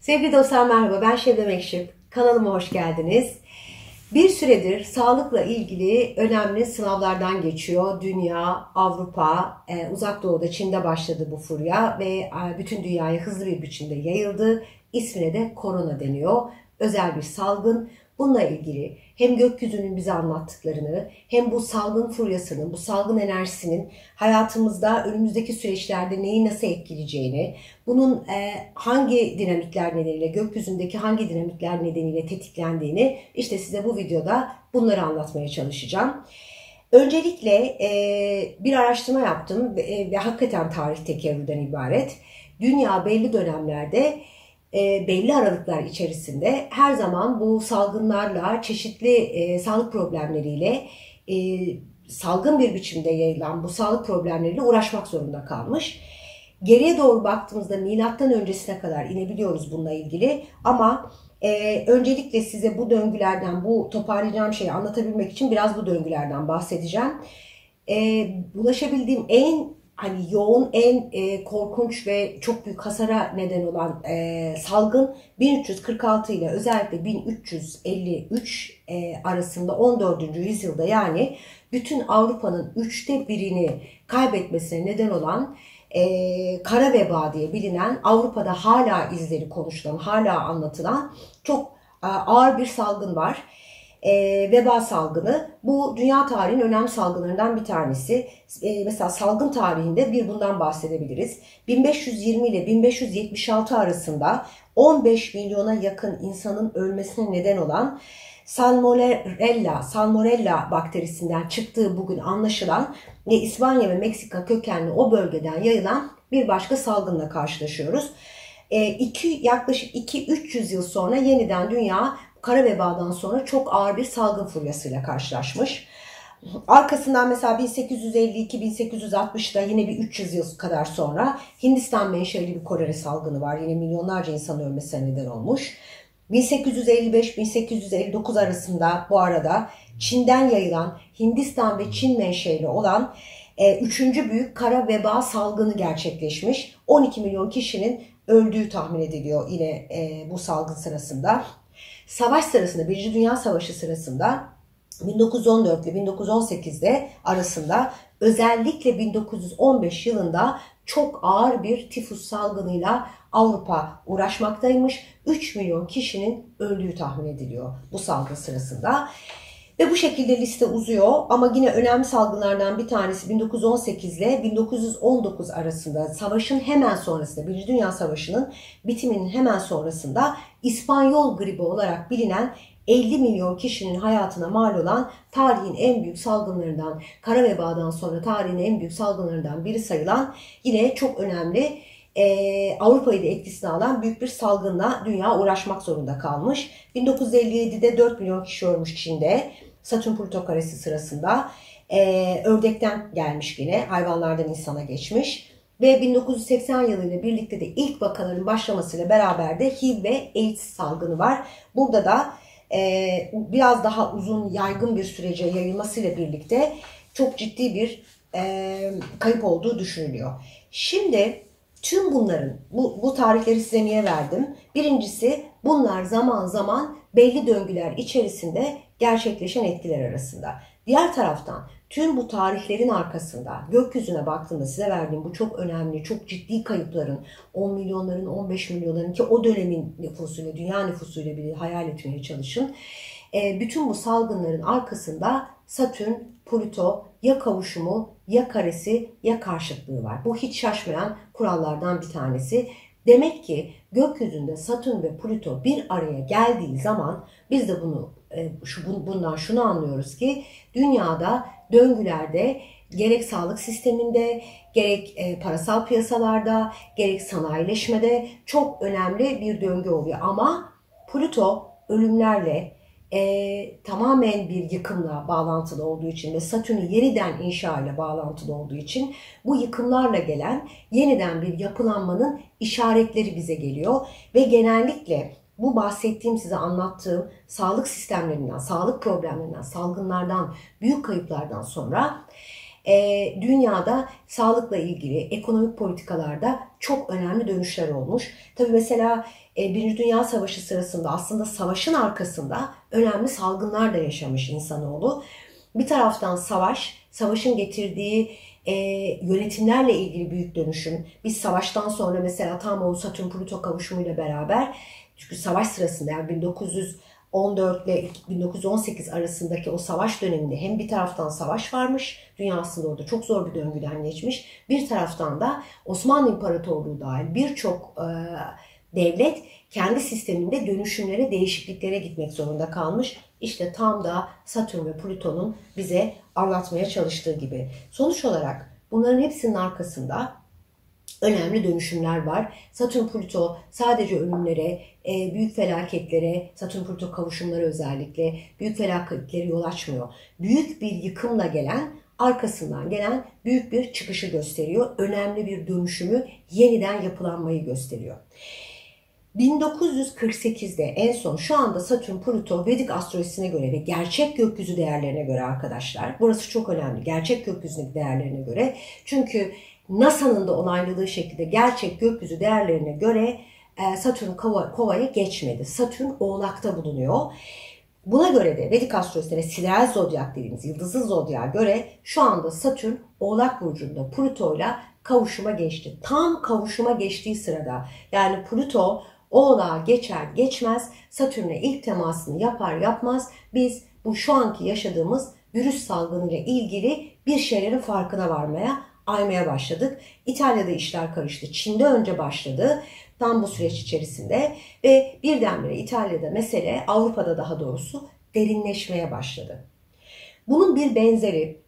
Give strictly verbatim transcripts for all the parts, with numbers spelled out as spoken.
Sevgili dostlar merhaba, ben Şebnem Ekşip. Kanalıma hoş geldiniz. Bir süredir sağlıkla ilgili önemli sınavlardan geçiyor. Dünya, Avrupa, Uzak Doğu'da, Çin'de başladı bu furya ve bütün dünyaya hızlı bir biçimde yayıldı. İsmine de korona deniyor. Özel bir salgın. Bununla ilgili hem gökyüzünün bize anlattıklarını hem bu salgın furyasının, bu salgın enerjisinin hayatımızda önümüzdeki süreçlerde neyi nasıl etkileyeceğini, bunun hangi dinamikler nedeniyle, gökyüzündeki hangi dinamikler nedeniyle tetiklendiğini işte size bu videoda bunları anlatmaya çalışacağım. Öncelikle bir araştırma yaptım ve hakikaten tarih tekerrürden ibaret. Dünya belli dönemlerde E, belli aralıklar içerisinde her zaman bu salgınlarla, çeşitli e, sağlık problemleriyle, e, salgın bir biçimde yayılan bu sağlık problemleriyle uğraşmak zorunda kalmış. Geriye doğru baktığımızda milattan öncesine kadar inebiliyoruz bununla ilgili ama e, öncelikle size bu döngülerden, bu toparlayacağım şeyi anlatabilmek için biraz bu döngülerden bahsedeceğim. E, ulaşabildiğim en hani yoğun, en e, korkunç ve çok büyük hasara neden olan e, salgın bin üç yüz kırk altı ile özellikle bin üç yüz elli üç e, arasında on dördüncü yüzyılda, yani bütün Avrupa'nın üçte birini kaybetmesine neden olan e, kara veba diye bilinen, Avrupa'da hala izleri konuşulan, hala anlatılan çok e, ağır bir salgın var. E, veba salgını. Bu dünya tarihinin önemli salgınlarından bir tanesi. E, mesela salgın tarihinde bir bundan bahsedebiliriz. bin beş yüz yirmi ile bin beş yüz yetmiş altı arasında on beş milyona yakın insanın ölmesine neden olan Salmonella, Salmonella bakterisinden çıktığı bugün anlaşılan ve İspanya ve Meksika kökenli o bölgeden yayılan bir başka salgınla karşılaşıyoruz. E, iki, yaklaşık iki üç yüz yıl sonra yeniden dünya kara vebadan sonra çok ağır bir salgın furyasıyla karşılaşmış. Arkasından mesela bin sekiz yüz elli iki bin sekiz yüz altmışta yine bir üç yüz yıl kadar sonra Hindistan menşeli bir kolera salgını var. Yine milyonlarca insanın ölmesine neden olmuş. bin sekiz yüz elli beş bin sekiz yüz elli dokuz arasında bu arada Çin'den yayılan, Hindistan ve Çin menşeli olan e, üçüncü büyük kara veba salgını gerçekleşmiş. on iki milyon kişinin öldüğü tahmin ediliyor yine e, bu salgın sırasında. Savaş sırasında, Birinci Dünya Savaşı sırasında bin dokuz yüz on dört ile bin dokuz yüz on sekizde arasında, özellikle bin dokuz yüz on beş yılında çok ağır bir tifus salgınıyla Avrupa uğraşmaktaymış. üç milyon kişinin öldüğü tahmin ediliyor bu salgın sırasında. Ve bu şekilde liste uzuyor ama yine önemli salgınlardan bir tanesi bin dokuz yüz on sekiz ile bin dokuz yüz on dokuz arasında, savaşın hemen sonrasında, Birinci Dünya Savaşı'nın bitiminin hemen sonrasında İspanyol gribi olarak bilinen elli milyon kişinin hayatına mal olan tarihin en büyük salgınlarından, kara vebadan sonra tarihin en büyük salgınlarından biri sayılan, yine çok önemli, Ee, Avrupa'yı da etkisine alan büyük bir salgınla dünya uğraşmak zorunda kalmış. bin dokuz yüz elli yedide dört milyon kişi ölmüş Çin'de, Satürn-Plüto karesi sırasında. Ee, ördekten gelmiş, yine hayvanlardan insana geçmiş. Ve bin dokuz yüz seksen yılıyla birlikte de ilk vakaların başlamasıyla beraber de H I V ve AIDS salgını var. Burada da e, biraz daha uzun, yaygın bir sürece yayılmasıyla birlikte çok ciddi bir e, kayıp olduğu düşünülüyor. Şimdi tüm bunların, bu, bu tarihleri size niye verdim? Birincisi, bunlar zaman zaman belli döngüler içerisinde gerçekleşen etkiler arasında. Diğer taraftan tüm bu tarihlerin arkasında gökyüzüne baktığımda size verdiğim bu çok önemli, çok ciddi kayıpların, on milyonların, on beş milyonların, ki o dönemin nüfusuyla, dünya nüfusuyla bir hayal etmeye çalışın. Bütün bu salgınların arkasında Satürn, Plüto ya kavuşumu, ya karesi, ya karşıtlığı var. Bu hiç şaşmayan kurallardan bir tanesi. Demek ki gökyüzünde Satürn ve Plüto bir araya geldiği zaman biz de bunu şu bundan şunu anlıyoruz ki dünyada döngülerde, gerek sağlık sisteminde, gerek parasal piyasalarda, gerek sanayileşmede çok önemli bir döngü oluyor. Ama Plüto ölümlerle, E, tamamen bir yıkımla bağlantılı olduğu için ve Satürn'ün yeniden inşa ile bağlantılı olduğu için bu yıkımlarla gelen yeniden bir yapılanmanın işaretleri bize geliyor. Ve genellikle bu bahsettiğim, size anlattığım sağlık sistemlerinden, sağlık problemlerinden, salgınlardan, büyük kayıplardan sonra e, dünyada sağlıkla ilgili ekonomik politikalarda çok önemli dönüşler olmuş. Tabii mesela e, Birinci Dünya Savaşı sırasında aslında savaşın arkasında önemli salgınlar da yaşamış insanoğlu. Bir taraftan savaş, savaşın getirdiği e, yönetimlerle ilgili büyük dönüşüm. Biz savaştan sonra mesela tam o Satürn-Plüto kavuşumuyla beraber, çünkü savaş sırasında yani bin dokuz yüz on dört ile bin dokuz yüz on sekiz arasındaki o savaş döneminde hem bir taraftan savaş varmış, dünya aslında orada çok zor bir döngüden geçmiş. Bir taraftan da Osmanlı İmparatorluğu dahil birçok e, devlet kendi sisteminde dönüşümlere, değişikliklere gitmek zorunda kalmış. İşte tam da Satürn ve Plüton'un bize anlatmaya çalıştığı gibi. Sonuç olarak bunların hepsinin arkasında önemli dönüşümler var. Satürn-Plüto sadece ölümlere, büyük felaketlere, Satürn-Plüto kavuşumları özellikle büyük felaketlere yol açmıyor. Büyük bir yıkımla gelen, arkasından gelen büyük bir çıkışı gösteriyor. Önemli bir dönüşümü, yeniden yapılanmayı gösteriyor. bin dokuz yüz kırk sekizde en son, şu anda Satürn-Plüto Vedik astrolojisine göre ve gerçek gökyüzü değerlerine göre arkadaşlar, burası çok önemli, gerçek gökyüzü değerlerine göre, çünkü NASA'nın da onayladığı şekilde gerçek gökyüzü değerlerine göre Satürn Kova, Kova'ya geçmedi. Satürn Oğlak'ta bulunuyor. Buna göre de Vedik astrolojisinde sideral zodyak dediğimiz yıldızlı zodyaya göre şu anda Satürn Oğlak burcunda Plüto'yla kavuşuma geçti. Tam kavuşuma geçtiği sırada, yani Plüto Oğlak'a geçer geçmez Satürn'e ilk temasını yapar yapmaz biz bu şu anki yaşadığımız virüs salgınıyla ilgili bir şeylerin farkına varmaya, aymaya başladık. İtalya'da işler karıştı. Çin'de önce başladı. Tam bu süreç içerisinde ve birdenbire İtalya'da mesele, Avrupa'da daha doğrusu derinleşmeye başladı. Bunun bir benzeri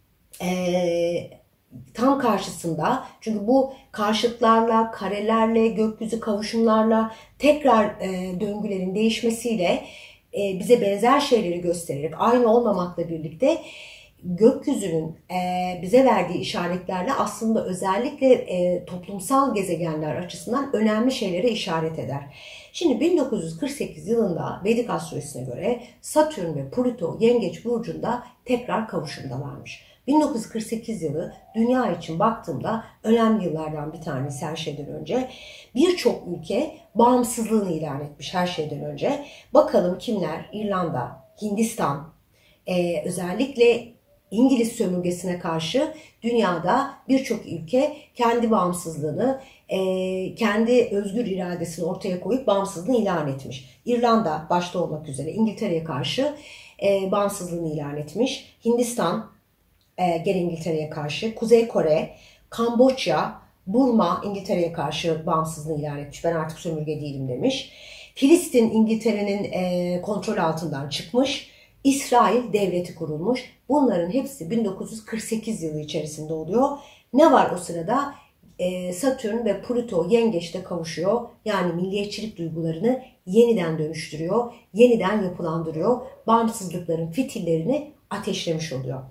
ee, tam karşısında, çünkü bu karşıtlarla, karelerle, gökyüzü kavuşumlarla, tekrar e, döngülerin değişmesiyle e, bize benzer şeyleri göstererek, aynı olmamakla birlikte gökyüzünün e, bize verdiği işaretlerle aslında özellikle e, toplumsal gezegenler açısından önemli şeylere işaret eder. Şimdi bin dokuz yüz kırk sekiz yılında Vedik astrolojisine göre Satürn ve Plüto Yengeç burcunda tekrar kavuşumdalarmış. bin dokuz yüz kırk sekiz yılı dünya için baktığımda önemli yıllardan bir tanesi her şeyden önce. Birçok ülke bağımsızlığını ilan etmiş her şeyden önce. Bakalım kimler? İrlanda, Hindistan, e, özellikle İngiliz sömürgesine karşı dünyada birçok ülke kendi bağımsızlığını, kendi özgür iradesini ortaya koyup bağımsızlığını ilan etmiş. İrlanda başta olmak üzere İngiltere'ye karşı bağımsızlığını ilan etmiş. Hindistan gene İngiltere'ye karşı, Kuzey Kore, Kamboçya, Burma İngiltere'ye karşı bağımsızlığını ilan etmiş. Ben artık sömürge değilim demiş. Filistin İngiltere'nin kontrol altından çıkmış. İsrail devleti kurulmuş. Bunların hepsi bin dokuz yüz kırk sekiz yılı içerisinde oluyor. Ne var o sırada? Ee, Satürn ve Plüto Yengeç'te kavuşuyor. Yani milliyetçilik duygularını yeniden dönüştürüyor, yeniden yapılandırıyor. Bağımsızlıkların fitillerini ateşlemiş oluyor.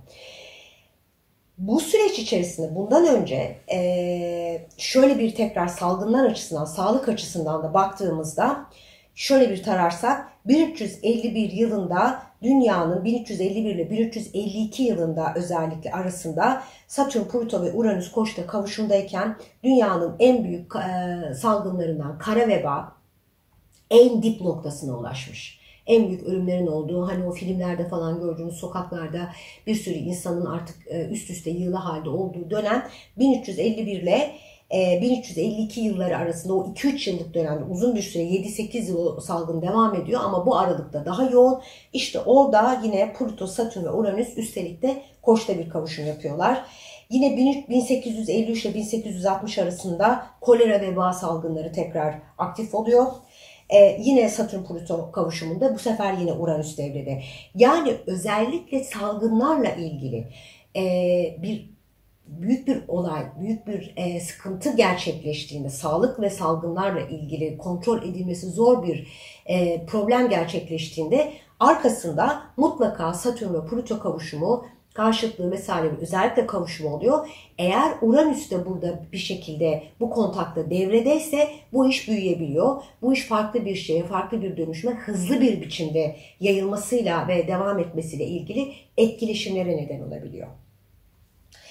Bu süreç içerisinde bundan önce e, şöyle bir tekrar salgınlar açısından, sağlık açısından da baktığımızda şöyle bir tararsak, bin üç yüz elli bir yılında dünyanın bin üç yüz elli bir ile bin üç yüz elli iki yılında özellikle arasında Satürn, Plüto ve Uranüs Koç'ta kavuşumdayken dünyanın en büyük e, salgınlarından kara veba en dip noktasına ulaşmış. En büyük ölümlerin olduğu, hani o filmlerde falan gördüğünüz sokaklarda bir sürü insanın artık üst üste yığılı halde olduğu dönem bin üç yüz elli bir ile bin üç yüz elli iki yılları arasında, o iki üç yıllık dönemde uzun bir süre yedi sekiz yıl o salgın devam ediyor ama bu aralıkta daha yoğun. İşte orada yine Plüto, Satürn ve Uranüs üstelik de Koç'ta bir kavuşum yapıyorlar. Yine bin sekiz yüz elli üç ile bin sekiz yüz altmış arasında kolera veba salgınları tekrar aktif oluyor. Ee, yine Satürn-Plüto kavuşumunda bu sefer yine Uranüs devrede. Yani özellikle salgınlarla ilgili e, bir büyük bir olay, büyük bir e, sıkıntı gerçekleştiğinde, sağlık ve salgınlarla ilgili kontrol edilmesi zor bir e, problem gerçekleştiğinde arkasında mutlaka Satürn ve Plüto kavuşumu, karşıtlığı vesaire, özellikle kavuşumu oluyor. Eğer Uranüs de burada bir şekilde bu kontakta devredeyse bu iş büyüyebiliyor. Bu iş farklı bir şeye, farklı bir dönüşüme hızlı bir biçimde yayılmasıyla ve devam etmesiyle ilgili etkileşimlere neden olabiliyor.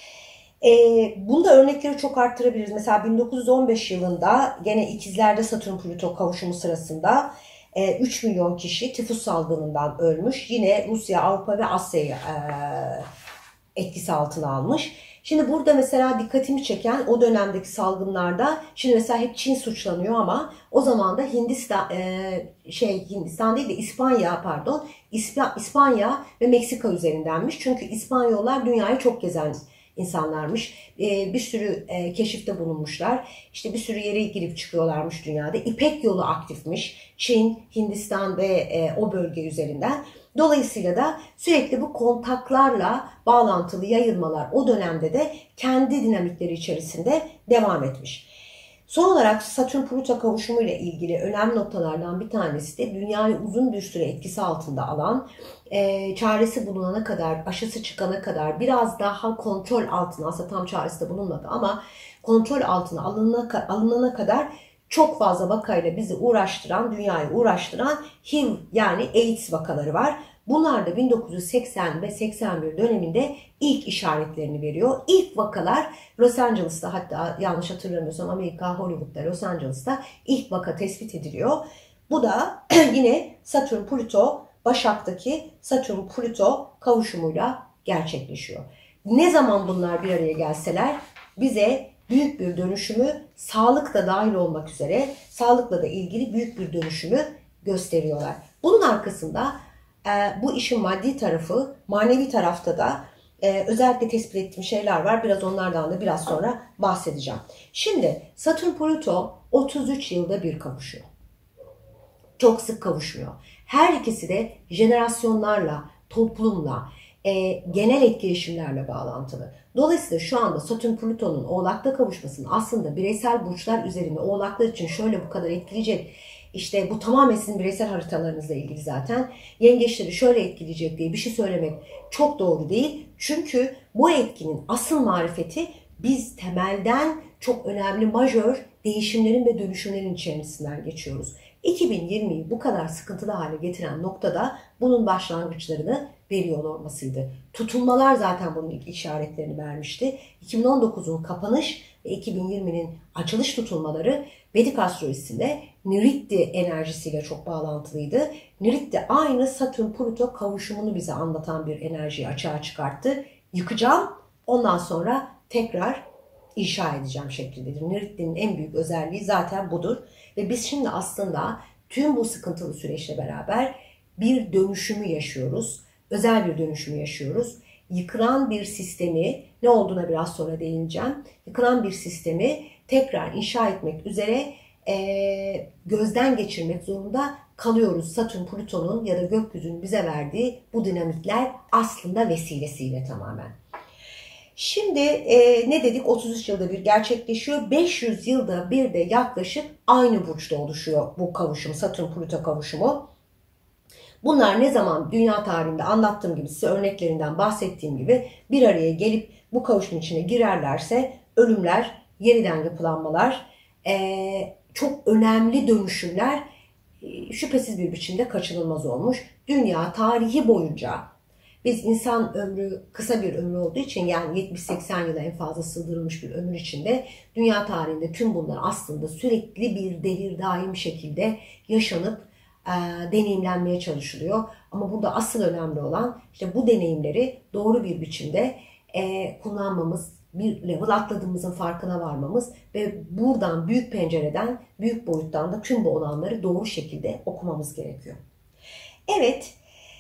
E, bunda örnekleri çok arttırabiliriz. Mesela bin dokuz yüz on beş yılında gene ikizlerde Satürn-Plüto kavuşumu sırasında e, üç milyon kişi tifus salgınından ölmüş. Yine Rusya, Avrupa ve Asya'yı e, etkisi altına almış. Şimdi burada mesela dikkatimi çeken o dönemdeki salgınlarda, şimdi mesela hep Çin suçlanıyor ama o zaman da Hindistan, e, şey Hindistan değil de İspanya pardon, İspanya ve Meksika üzerindenmiş. Çünkü İspanyollar dünyayı çok gezen insanlarmış. E, bir sürü e, keşifte bulunmuşlar. İşte bir sürü yere girip çıkıyorlarmış dünyada. İpek yolu aktifmiş. Çin, Hindistan ve e, o bölge üzerinden. Dolayısıyla da sürekli bu kontaklarla bağlantılı yayılmalar o dönemde de kendi dinamikleri içerisinde devam etmiş. Son olarak Satürn-Plüto kavuşumu ile ilgili önemli noktalardan bir tanesi de dünyayı uzun bir süre etkisi altında alan, e, çaresi bulunana kadar, aşısı çıkana kadar biraz daha kontrol altına, aslında tam çaresi de bulunmadı ama kontrol altına alınana, alınana kadar çok fazla vakayla bizi uğraştıran, dünyayı uğraştıran H I V yani AIDS vakaları var. Bunlar da bin dokuz yüz seksen ve seksen bir döneminde ilk işaretlerini veriyor. İlk vakalar Los Angeles'ta, hatta yanlış hatırlamıyorsam Amerika, Hollywood'da, Los Angeles'ta ilk vaka tespit ediliyor. Bu da yine Satürn-Plüto, Başak'taki Satürn-Plüto kavuşumuyla gerçekleşiyor. Ne zaman bunlar bir araya gelseler bize büyük bir dönüşümü, sağlık da dahil olmak üzere sağlıkla da ilgili büyük bir dönüşümü gösteriyorlar. Bunun arkasında e, bu işin maddi tarafı, manevi tarafta da e, özellikle tespit ettiğim şeyler var. Biraz onlardan da biraz sonra bahsedeceğim. Şimdi Satürn-Plüto otuz üç yılda bir kavuşuyor. Çok sık kavuşmuyor. Her ikisi de jenerasyonlarla, toplumla, e, genel etkileşimlerle bağlantılı. Dolayısıyla şu anda Satürn-Plüton'un Oğlak'ta kavuşmasının aslında bireysel burçlar üzerinde Oğlaklar için şöyle bu kadar etkileyecek, işte bu tamamen sizin bireysel haritalarınızla ilgili zaten, yengeçleri şöyle etkileyecek diye bir şey söylemek çok doğru değil. Çünkü bu etkinin asıl marifeti biz temelden çok önemli majör değişimlerin ve dönüşümlerin içerisinden geçiyoruz. iki bin yirmiyi bu kadar sıkıntılı hale getiren noktada bunun başlangıçlarını veriyor olmasıydı. Tutulmalar zaten bunun ilk işaretlerini vermişti. iki bin on dokuzun kapanış ve iki bin yirminin açılış tutulmaları Vedik astrolojisinde Nritti enerjisiyle çok bağlantılıydı. Nritti aynı Satürn-Plüto kavuşumunu bize anlatan bir enerjiyi açığa çıkarttı. Yıkacağım, ondan sonra tekrar inşa edeceğim şeklindedir. Nritti'nin en büyük özelliği zaten budur. Ve biz şimdi aslında tüm bu sıkıntılı süreçle beraber bir dönüşümü yaşıyoruz. Özel bir dönüşümü yaşıyoruz. Yıkılan bir sistemi, ne olduğuna biraz sonra değineceğim. Yıkılan bir sistemi tekrar inşa etmek üzere e, gözden geçirmek zorunda kalıyoruz. Satürn-Plüton'un ya da gökyüzünün bize verdiği bu dinamikler aslında vesilesiyle tamamen. Şimdi e, ne dedik? otuz üç yılda bir gerçekleşiyor. beş yüz yılda bir de yaklaşık aynı burçta oluşuyor bu kavuşum, Satürn-Plüto kavuşumu. Bunlar ne zaman dünya tarihinde anlattığım gibi, size örneklerinden bahsettiğim gibi bir araya gelip bu kavuşumun içine girerlerse ölümler, yeniden yapılanmalar, e, çok önemli dönüşümler e, şüphesiz bir biçimde kaçınılmaz olmuş. Dünya tarihi boyunca, biz insan ömrü kısa bir ömür olduğu için, yani yetmiş seksen yıla en fazla sığdırılmış bir ömür içinde dünya tarihinde tüm bunlar aslında sürekli bir devir daim şekilde yaşanıp e, deneyimlenmeye çalışılıyor. Ama burada asıl önemli olan işte bu deneyimleri doğru bir biçimde e, kullanmamız, bir level atladığımızın farkına varmamız ve buradan, büyük pencereden, büyük boyuttan da tüm bu olanları doğru şekilde okumamız gerekiyor. Evet.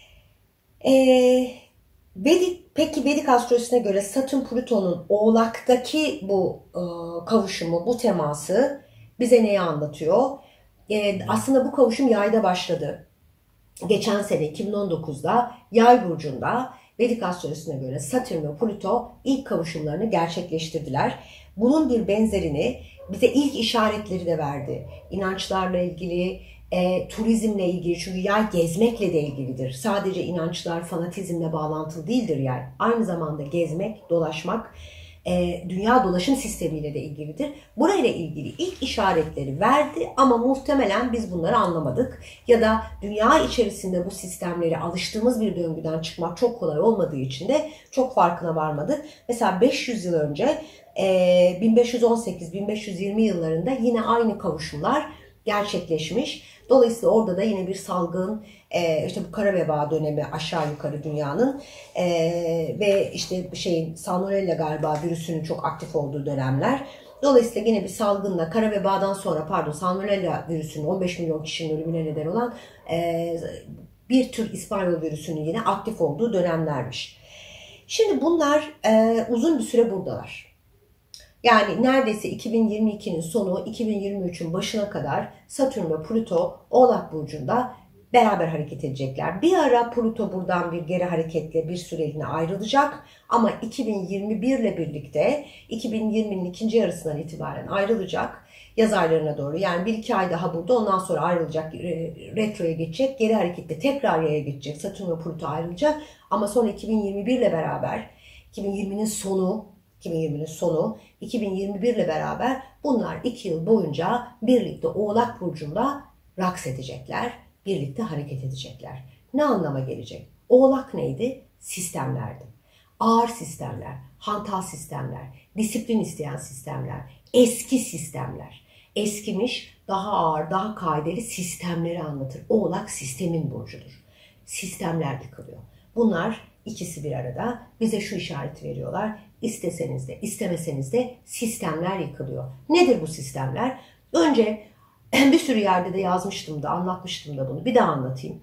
Ee, Vedik, peki Vedik astrolojisine göre Satürn-Plüton'un Oğlak'taki bu e, kavuşumu, bu teması bize neyi anlatıyor? Ee, aslında bu kavuşum Yay'da başladı. Geçen sene iki bin on dokuzda Yay burcunda Vedik astrolojisine göre Satürn ve Plüto ilk kavuşumlarını gerçekleştirdiler. Bunun bir benzerini bize ilk işaretleri de verdi. İnançlarla ilgili, E, turizmle ilgili, çünkü yay gezmekle de ilgilidir. Sadece inançlar, fanatizmle bağlantılı değildir yay. Aynı zamanda gezmek, dolaşmak, e, dünya dolaşım sistemiyle de ilgilidir. Burayla ilgili ilk işaretleri verdi ama muhtemelen biz bunları anlamadık. Ya da dünya içerisinde bu sistemleri alıştığımız bir döngüden çıkmak çok kolay olmadığı için de çok farkına varmadık. Mesela beş yüz yıl önce bin beş yüz on sekiz bin beş yüz yirmi yıllarında yine aynı kavuşumlar gerçekleşmiş. Dolayısıyla orada da yine bir salgın, işte bu kara veba dönemi aşağı yukarı dünyanın ve işte şeyin salmonella galiba virüsünün çok aktif olduğu dönemler. Dolayısıyla yine bir salgınla, kara vebadan sonra pardon salmonella virüsünün on beş milyon kişinin ölümüne neden olan bir tür İspanyol virüsünün yine aktif olduğu dönemlermiş. Şimdi bunlar uzun bir süre buradalar. Yani neredeyse iki bin yirmi ikinin sonu, iki bin yirmi üçün başına kadar Satürn ve Plüto Oğlak Burcu'nda beraber hareket edecekler. Bir ara Plüto buradan bir geri hareketle bir süreliğine ayrılacak. Ama iki bin yirmi bir ile birlikte iki bin yirminin ikinci yarısından itibaren ayrılacak. Yaz aylarına doğru. Yani bir iki ay daha burada, ondan sonra ayrılacak, retroya geçecek. Geri hareketle tekrar yaya geçecek. Satürn ve Plüto ayrılacak. Ama sonra iki bin yirmi bir ile beraber, iki bin yirminin sonu, iki bin yirminin sonu, iki bin yirmi bir ile beraber bunlar iki yıl boyunca birlikte Oğlak Burcu'nda raks edecekler, birlikte hareket edecekler. Ne anlama gelecek? Oğlak neydi? Sistemlerdi. Ağır sistemler, hantal sistemler, disiplin isteyen sistemler, eski sistemler. Eskimiş, daha ağır, daha kaideli sistemleri anlatır. Oğlak sistemin burcudur. Sistemler yıkılıyor. Bunlar ikisi bir arada bize şu işareti veriyorlar. İsteseniz de istemeseniz de sistemler yıkılıyor. Nedir bu sistemler? Önce bir sürü yerde de yazmıştım da anlatmıştım da bunu. Bir daha anlatayım.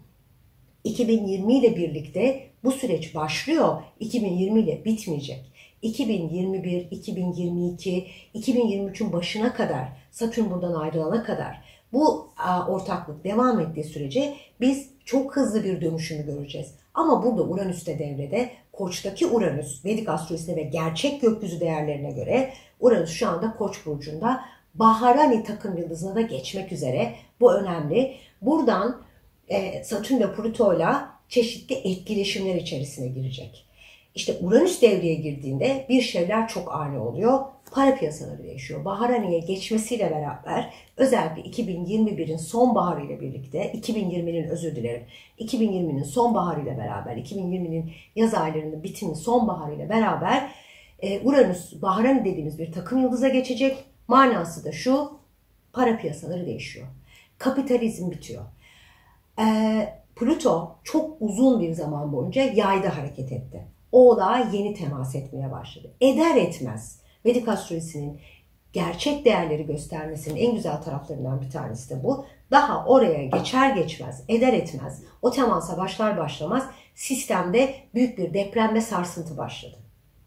iki bin yirmi ile birlikte bu süreç başlıyor. iki bin yirmi ile bitmeyecek. iki bin yirmi bir, iki bin yirmi iki, iki bin yirmi üçün başına kadar, Satürn buradan ayrılana kadar bu ortaklık devam ettiği sürece biz çok hızlı bir dönüşümü göreceğiz. Ama burada Uranüs de devrede. Koç'taki Uranüs, Vedik astrolojisine ve gerçek gökyüzü değerlerine göre Uranüs şu anda Koç burcunda. Baharani takım yıldızına da geçmek üzere. Bu önemli. Buradan e, Satürn ve Plüto'yla çeşitli etkileşimler içerisine girecek. İşte Uranüs devreye girdiğinde bir şeyler çok ani oluyor. Para piyasaları değişiyor. Baharani'ye geçmesiyle beraber özellikle iki bin yirmi birin sonbaharı ile birlikte, iki bin yirminin özür dilerim, iki bin yirminin sonbaharı ile beraber, iki bin yirminin yaz aylarının bitimi sonbaharı ile beraber e, Uranüs, Baharani dediğimiz bir takım yıldıza geçecek. Manası da şu, para piyasaları değişiyor. Kapitalizm bitiyor. E, Plüto çok uzun bir zaman boyunca yayda hareket etti. Oğlağa yeni temas etmeye başladı. Eder etmez. Vedik astrolojisinin gerçek değerleri göstermesinin en güzel taraflarından bir tanesi de bu. Daha oraya geçer geçmez, eder etmez, o temasa başlar başlamaz sistemde büyük bir deprem ve sarsıntı başladı.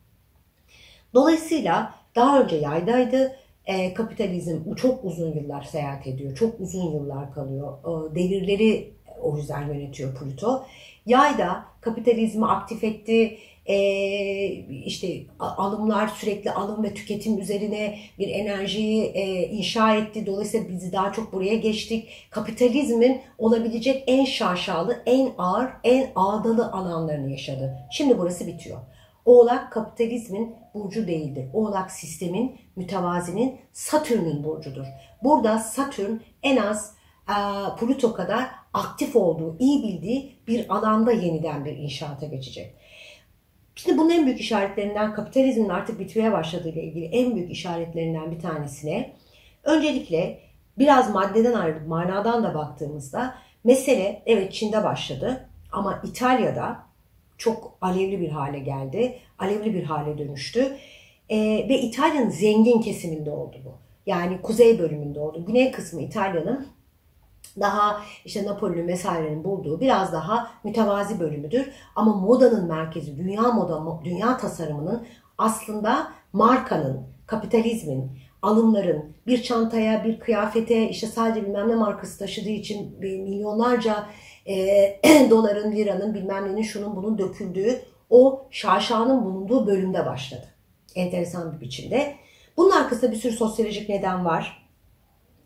Dolayısıyla daha önce yaydaydı. E, kapitalizm çok uzun yıllar seyahat ediyor, çok uzun yıllar kalıyor. E, devirleri o yüzden yönetiyor Plüto. Yayda kapitalizmi aktif etti. Ee, işte alımlar, sürekli alım ve tüketim üzerine bir enerjiyi e, inşa etti. Dolayısıyla biz daha çok buraya geçtik. Kapitalizmin olabilecek en şaşalı, en ağır, en ağdalı alanlarını yaşadı. Şimdi burası bitiyor. Oğlak kapitalizmin burcu değildir. Oğlak sistemin, mütevazinin, Satürn'ün burcudur. Burada Satürn en az e, Plüto kadar aktif olduğu, iyi bildiği bir alanda yeniden bir inşaata geçecek. Şimdi bunun en büyük işaretlerinden, kapitalizmin artık bitmeye başladığı ile ilgili en büyük işaretlerinden bir tanesine, öncelikle biraz maddeden ayrılıp manadan da baktığımızda mesele evet Çin'de başladı ama İtalya'da çok alevli bir hale geldi, alevli bir hale dönüştü ee, ve İtalya'nın zengin kesiminde oldu bu. Yani kuzey bölümünde oldu. Güney kısmı İtalya'nın daha işte Napoli'nin vesairenin bulduğu biraz daha mütevazi bölümüdür. Ama modanın merkezi, dünya moda, dünya tasarımının aslında markanın, kapitalizmin, alımların, bir çantaya, bir kıyafete işte sadece bilmem ne markası taşıdığı için milyonlarca e, doların, liranın, bilmem nenin, şunun bunun döküldüğü o şaşanın bulunduğu bölümde başladı. Enteresan bir biçimde. Bunun arkasında bir sürü sosyolojik neden var.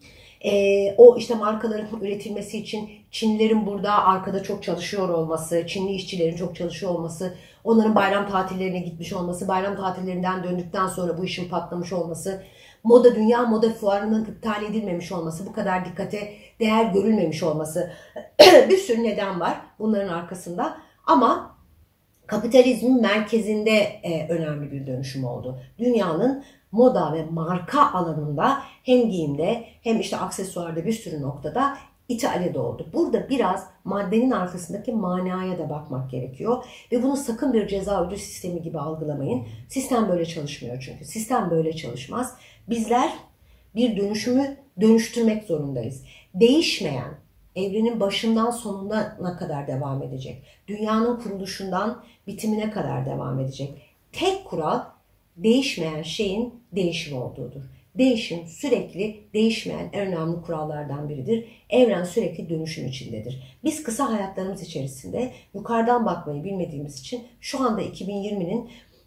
Ee, o işte markaların üretilmesi için Çinlilerin burada arkada çok çalışıyor olması, Çinli işçilerin çok çalışıyor olması, onların bayram tatillerine gitmiş olması, bayram tatillerinden döndükten sonra bu işin patlamış olması, moda dünya moda fuarının iptal edilmemiş olması, bu kadar dikkate değer görülmemiş olması bir sürü neden var bunların arkasında. Ama kapitalizmin merkezinde e, önemli bir dönüşüm oldu. Dünyanın moda ve marka alanında hem giyimde hem işte aksesuarda bir sürü noktada İtalya'da oldu. Burada biraz maddenin arkasındaki manaya da bakmak gerekiyor. Ve bunu sakın bir ceza ödül sistemi gibi algılamayın. Sistem böyle çalışmıyor çünkü. Sistem böyle çalışmaz. Bizler bir dönüşümü dönüştürmek zorundayız. Değişmeyen, evrenin başından sonuna kadar devam edecek. Dünyanın kuruluşundan bitimine kadar devam edecek. Tek kural değişmeyen şeyin değişim olduğudur. Değişim sürekli değişmeyen en önemli kurallardan biridir. Evren sürekli dönüşüm içindedir. Biz kısa hayatlarımız içerisinde yukarıdan bakmayı bilmediğimiz için şu anda iki bin yirminin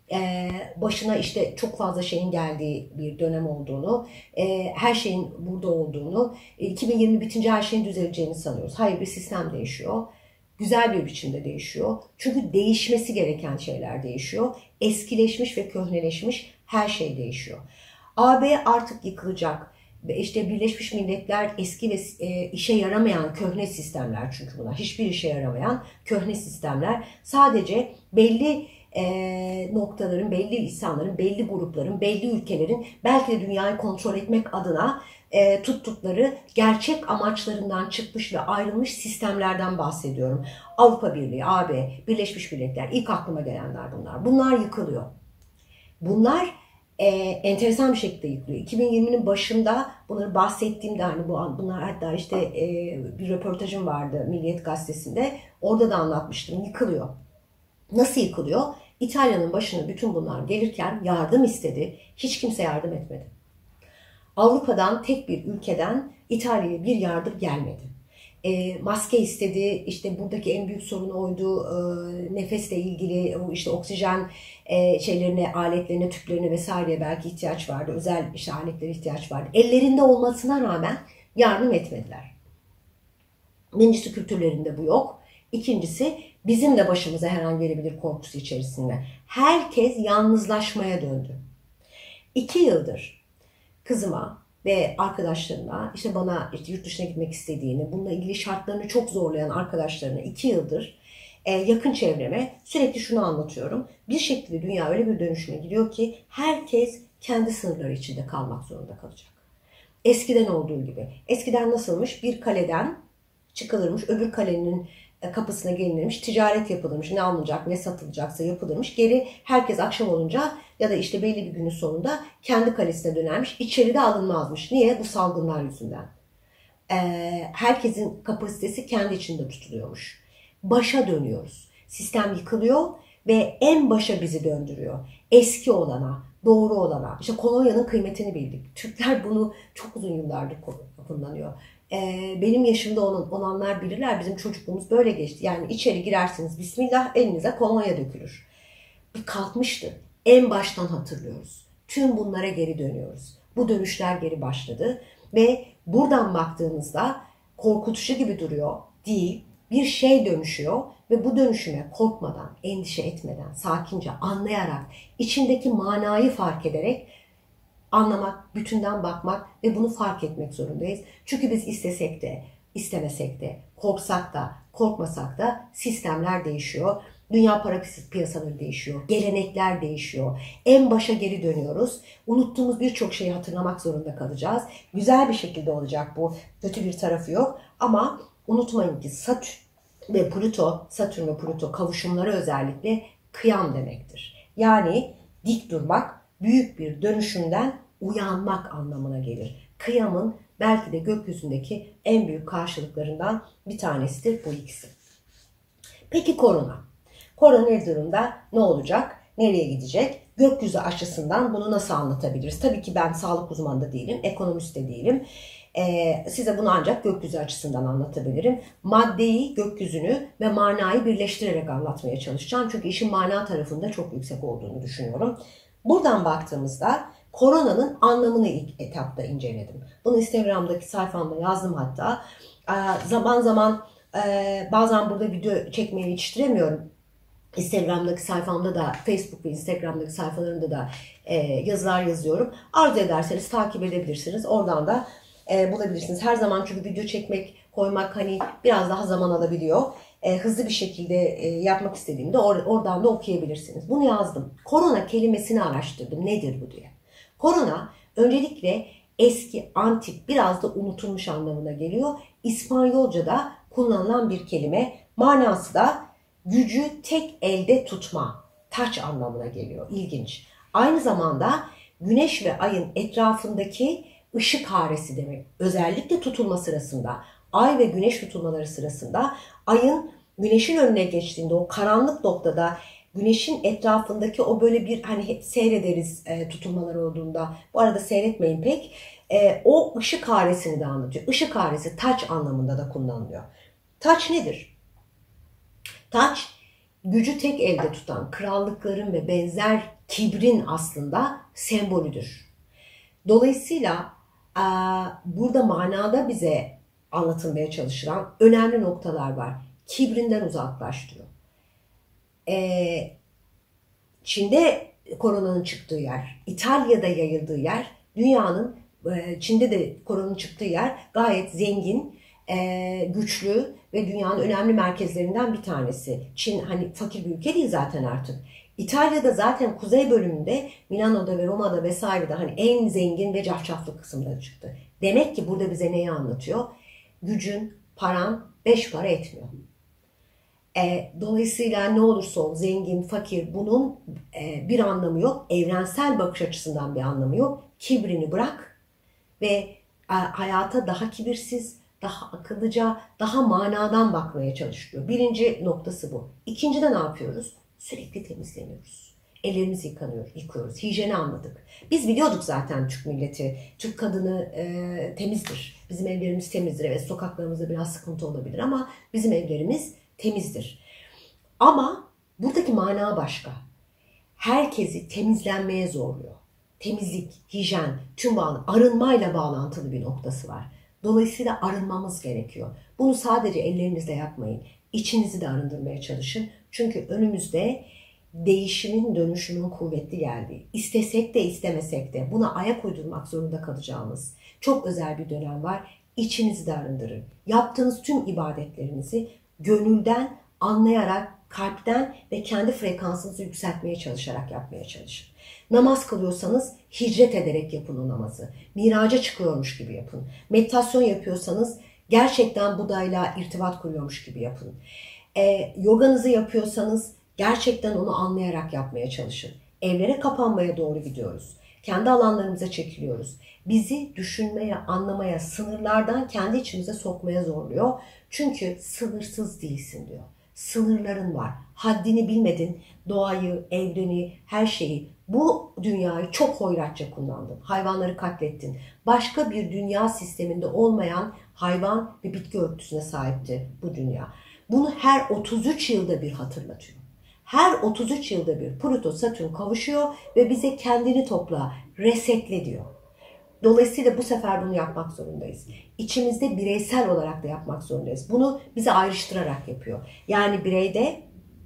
başına işte çok fazla şeyin geldiği bir dönem olduğunu, her şeyin burada olduğunu, iki bin yirmi bitince her şeyin düzeleceğini sanıyoruz. Hayır, bir sistem değişiyor. Güzel bir biçimde değişiyor. Çünkü değişmesi gereken şeyler değişiyor. Eskileşmiş ve köhneleşmiş her şey değişiyor. A B artık yıkılacak. İşte Birleşmiş Milletler eski ve e, işe yaramayan köhne sistemler, çünkü bunlar hiçbir işe yaramayan köhne sistemler. Sadece belli e, noktaların, belli insanların, belli grupların, belli ülkelerin belki de dünyayı kontrol etmek adına e, tuttukları gerçek amaçlarından çıkmış ve ayrılmış sistemlerden bahsediyorum. Avrupa Birliği, A B, Birleşmiş Milletler, ilk aklıma gelenler bunlar. Bunlar yıkılıyor. Bunlar e, enteresan bir şekilde yıkılıyor. iki bin yirminin başında bunları bahsettiğimde, hani bu bunlar hatta işte e, bir röportajım vardı Milliyet Gazetesi'nde. Orada da anlatmıştım. Yıkılıyor. Nasıl yıkılıyor? İtalya'nın başına bütün bunlar gelirken yardım istedi. Hiç kimse yardım etmedi. Avrupa'dan tek bir ülkeden İtalya'ya bir yardım gelmedi. E, maske istedi, işte buradaki en büyük sorun oydu, e, nefesle ilgili, o işte oksijen e, şeylerine, aletlerine, tüplerine vesaireye belki ihtiyaç vardı, özel işte aletlere ihtiyaç vardı. Ellerinde olmasına rağmen yardım etmediler. Birincisi kültürlerinde bu yok. İkincisi bizim de başımıza her an gelebilir korkusu içerisinde. Herkes yalnızlaşmaya döndü. İki yıldır kızıma ve arkadaşlarına, işte bana işte yurt dışına gitmek istediğini, bununla ilgili şartlarını çok zorlayan arkadaşlarına iki yıldır e, yakın çevreme sürekli şunu anlatıyorum. Bir şekilde dünya öyle bir dönüşüme gidiyor ki herkes kendi sınırları içinde kalmak zorunda kalacak. Eskiden olduğu gibi. Eskiden nasılmış? Bir kaleden çıkılırmış, öbür kalenin kapısına gelinirmiş, ticaret yapılırmış, ne alınacak, ne satılacaksa yapılırmış. Geri herkes akşam olunca ya da işte belli bir günün sonunda kendi kalesine dönermiş. İçeride alınmazmış. Niye? Bu salgınlar yüzünden. Ee, herkesin kapasitesi kendi içinde tutuluyormuş. Başa dönüyoruz. Sistem yıkılıyor ve en başa bizi döndürüyor. Eski olana, doğru olana. İşte kolonyanın kıymetini bildik. Türkler bunu çok uzun yıllardır kullanıyor. Benim yaşımda olan, olanlar bilirler, bizim çocukluğumuz böyle geçti. Yani içeri girersiniz, bismillah, elinize kolonya dökülür. Bir kalkmıştı. En baştan hatırlıyoruz. Tüm bunlara geri dönüyoruz. Bu dönüşler geri başladı ve buradan baktığınızda korkutucu gibi duruyor. Değil. Bir şey dönüşüyor ve bu dönüşüme korkmadan, endişe etmeden, sakince anlayarak, içindeki manayı fark ederek anlamak, bütünden bakmak ve bunu fark etmek zorundayız. Çünkü biz istesek de, istemesek de, korksak da, korkmasak da sistemler değişiyor. Dünya para piyasaları değişiyor, gelenekler değişiyor. En başa geri dönüyoruz. Unuttuğumuz birçok şeyi hatırlamak zorunda kalacağız. Güzel bir şekilde olacak bu. Kötü bir tarafı yok. Ama unutmayın ki Satürn ve Plüto, Satürn ve Plüto kavuşumları özellikle kıyam demektir. Yani dik durmak, büyük bir dönüşümden uyanmak anlamına gelir. Kıyamın belki de gökyüzündeki en büyük karşılıklarından bir tanesidir bu ikisi. Peki korona? Korona ne durumda? Ne olacak? Nereye gidecek? Gökyüzü açısından bunu nasıl anlatabiliriz? Tabii ki ben sağlık uzmanı da değilim, ekonomist de değilim. Ee, size bunu ancak gökyüzü açısından anlatabilirim. Maddeyi, gökyüzünü ve manayı birleştirerek anlatmaya çalışacağım. Çünkü işin mana tarafında çok yüksek olduğunu düşünüyorum. Buradan baktığımızda Koronanın anlamını ilk etapta inceledim. Bunu Instagram'daki sayfamda yazdım hatta. Zaman zaman bazen burada video çekmeyi yetiştiremiyorum. Instagram'daki sayfamda da, Facebook ve Instagram'daki sayfalarımda da yazılar yazıyorum. Arzu ederseniz takip edebilirsiniz. Oradan da bulabilirsiniz. Her zaman çünkü video çekmek, koymak hani biraz daha zaman alabiliyor. Hızlı bir şekilde yapmak istediğimde oradan da okuyabilirsiniz. Bunu yazdım. Korona kelimesini araştırdım. Nedir bu diye. Korona öncelikle eski, antik, biraz da unutulmuş anlamına geliyor. İspanyolca'da kullanılan bir kelime. Manası da gücü tek elde tutma, touch anlamına geliyor. İlginç. Aynı zamanda güneş ve ayın etrafındaki ışık haresi demek. Özellikle tutulma sırasında, ay ve güneş tutulmaları sırasında ayın güneşin önüne geçtiğinde o karanlık noktada güneşin etrafındaki o böyle bir hani hep seyrederiz e, tutulmalar olduğunda. Bu arada seyretmeyin pek. E, o ışık haresini de anlatıyor. Işık haresi touch anlamında da kullanılıyor. Touch nedir? Touch gücü tek elde tutan krallıkların ve benzer kibrin aslında sembolüdür. Dolayısıyla e, burada manada bize anlatılmaya çalışılan önemli noktalar var. Kibrinden uzaklaş diyor. Ee, Çin'de koronanın çıktığı yer, İtalya'da yayıldığı yer, dünyanın, Çin'de de koronanın çıktığı yer gayet zengin, güçlü ve dünyanın önemli merkezlerinden bir tanesi. Çin hani fakir bir ülke değil zaten artık. İtalya'da zaten kuzey bölümünde, Milano'da ve Roma'da vesairede hani en zengin ve cafcaflı kısımda çıktı. Demek ki burada bize neyi anlatıyor? Gücün, paran beş para etmiyor. E, dolayısıyla ne olursa ol, zengin, fakir, bunun e, bir anlamı yok. Evrensel bakış açısından bir anlamı yok. Kibrini bırak ve e, hayata daha kibirsiz, daha akıllıca, daha manadan bakmaya çalışıyor. Birinci noktası bu. İkincide ne yapıyoruz? Sürekli temizleniyoruz. Ellerimizi yıkanıyor, yıkıyoruz. Hijyeni anladık. Biz biliyorduk zaten Türk milleti, Türk kadını e, temizdir. Bizim evlerimiz temizdir. Evet, sokaklarımızda biraz sıkıntı olabilir ama bizim evlerimiz temizdir. Ama buradaki mana başka. Herkesi temizlenmeye zorluyor. Temizlik, hijyen, tüm bağlı, arınmayla bağlantılı bir noktası var. Dolayısıyla arınmamız gerekiyor. Bunu sadece ellerinizle yapmayın. İçinizi de arındırmaya çalışın. Çünkü önümüzde değişimin, dönüşümün kuvvetli geldiği, istesek de istemesek de buna ayak uydurmak zorunda kalacağımız çok özel bir dönem var. İçinizi de arındırın. Yaptığınız tüm ibadetlerinizi gönülden, anlayarak, kalpten ve kendi frekansınızı yükseltmeye çalışarak yapmaya çalışın. Namaz kılıyorsanız hicret ederek yapın o namazı. Miraca çıkıyormuş gibi yapın. Meditasyon yapıyorsanız gerçekten Buda'yla irtibat kuruyormuş gibi yapın. E, yoganızı yapıyorsanız gerçekten onu anlayarak yapmaya çalışın. Evlere kapanmaya doğru gidiyoruz. Kendi alanlarımıza çekiliyoruz. Bizi düşünmeye, anlamaya, sınırlardan kendi içimize sokmaya zorluyor. Çünkü sınırsız değilsin diyor. Sınırların var. Haddini bilmedin. Doğayı, evreni, her şeyi, bu dünyayı çok hoyratça kullandın. Hayvanları katlettin. Başka bir dünya sisteminde olmayan hayvan ve bitki örtüsüne sahipti bu dünya. Bunu her otuz üç yılda bir hatırlatıyor. Her otuz üç yılda bir Plüto Satürn kavuşuyor ve bize kendini topla, resetle diyor. Dolayısıyla bu sefer bunu yapmak zorundayız. İçimizde bireysel olarak da yapmak zorundayız. Bunu bize ayrıştırarak yapıyor. Yani bireyde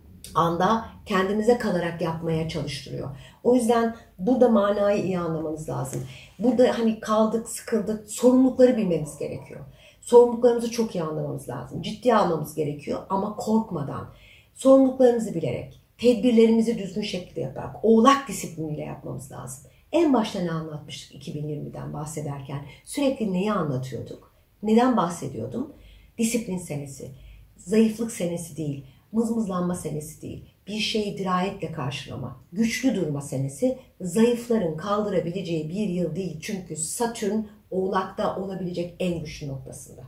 anda kendimize kalarak yapmaya çalıştırıyor. O yüzden burada manayı iyi anlamanız lazım. Burada hani kaldık, sıkıldık, sorumlulukları bilmemiz gerekiyor. Sorumluluklarımızı çok iyi anlamamız lazım. Ciddiye almamız gerekiyor ama korkmadan, sorumluluklarımızı bilerek, tedbirlerimizi düzgün şekilde yaparak, oğlak disipliniyle yapmamız lazım. En başta ne anlatmıştık iki bin yirmiden bahsederken? Sürekli neyi anlatıyorduk? Neden bahsediyordum? Disiplin senesi, zayıflık senesi değil, mızmızlanma senesi değil, bir şeyi dirayetle karşılama, güçlü durma senesi, zayıfların kaldırabileceği bir yıl değil. Çünkü Satürn Oğlak'ta olabilecek en güçlü noktasında.